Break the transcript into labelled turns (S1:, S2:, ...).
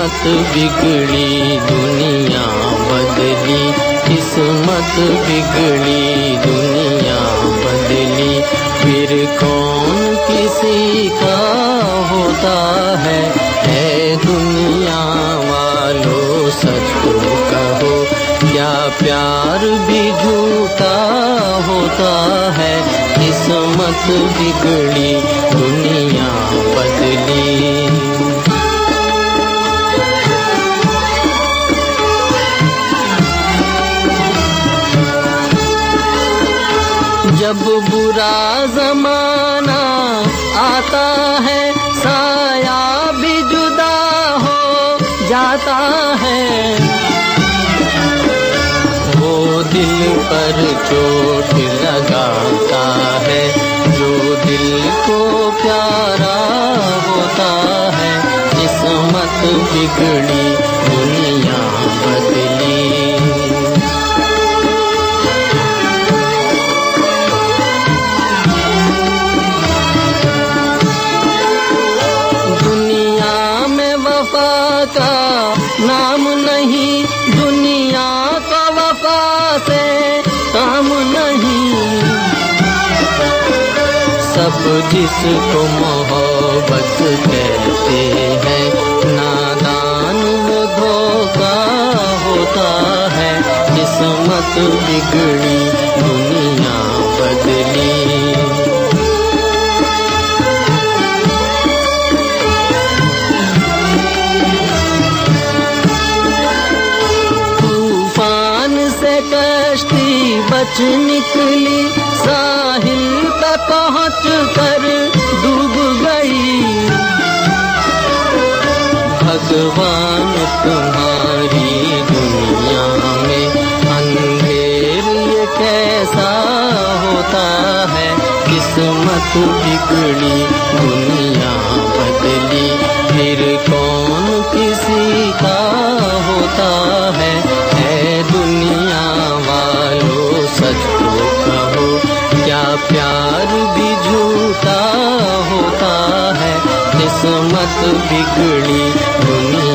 S1: किस्मत बिगड़ी दुनिया बदली, किस्मत बिगड़ी दुनिया बदली। फिर कौन किसी का होता है दुनिया वालों सच तो कहो, क्या प्यार भी झूठा होता है? किस्मत बिगड़ी दुनिया बदली। जब बुरा जमाना आता है साया भी जुदा हो जाता है, वो दिल पर चोट लगाता है जो दिल को प्यारा होता है। किस्मत बिगड़ी दुनिया बदली। का नाम नहीं, दुनिया का वफा से काम नहीं। सब जिसको मोहब्बत कहते हैं नादान वो धोखा होता है। किस्मत बिगड़ी दुनिया बदली। कश्ती बच निकली साहिल पे पहुँच कर डूब गई। भगवान तुम्हारी दुनिया में अंधेर ये कैसा होता है? किस्मत बिगड़ी दुनिया बदली। फिर कौन किसी का होता है दुनिया वालों सच तो कहो, क्या प्यार भी झूठा होता है? किस्मत बिगड़ी दुनिया